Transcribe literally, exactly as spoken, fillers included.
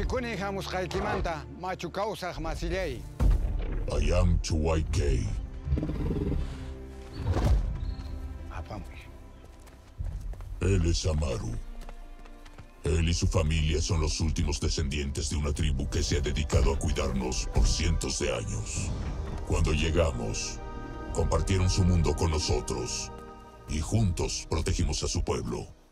Wasiykuni hamusqaykimanta machu kawsaq masillay. I am Chuwaykey. Apamuy. Él es Amaru. Él y su familia son los últimos descendientes de una tribu que se ha dedicado a cuidarnos por cientos de años. Cuando llegamos, compartieron su mundo con nosotros y juntos protegimos a su pueblo.